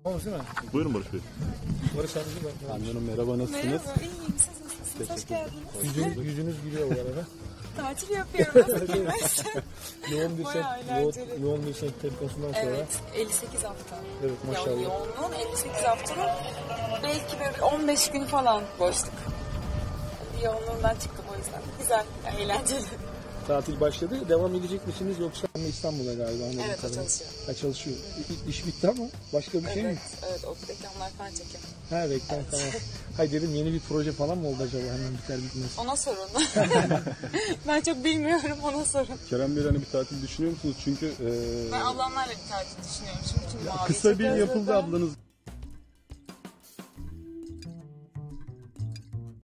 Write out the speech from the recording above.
Olsun mu? Buyurun Barış Bey. Barış amca ben. Hanım merhaba, nasılsınız? Merhaba, iyiyim. Siz nasılsınız? Hoş geldiniz. Yüzünüz gülüyor bu arada. Tatil yapıyorum. Nasıl gülmezsin? yoğun bir temposundan sonra. Evet, 58 hafta. Evet, maşallah. Yani yoğunluğun 58 haftanın belki böyle 15 günü falan boşluk. Yoğunluğundan çıktım o yüzden. Güzel, yani eğlenceli. Tatil başladı. Devam edecek misiniz yoksa İstanbul'a galiba? Evet, o çalışıyor. Ha, çalışıyor. İş bitti ama başka bir şey mi? Evet, o reklamlar falan çekiyor. Ha, reklam falan. Hayır dedim, yeni bir proje falan mı oldu acaba, hemen biter bitmez? Ona sorun. Ben çok bilmiyorum, ona sorun. Kerem Bey, hani bir tatil düşünüyor musunuz? Çünkü Ben ablamlarla bir tatil düşünüyorum. Şimdi mavi kısa bir çekiyoruz yapıldı burada. ablanız.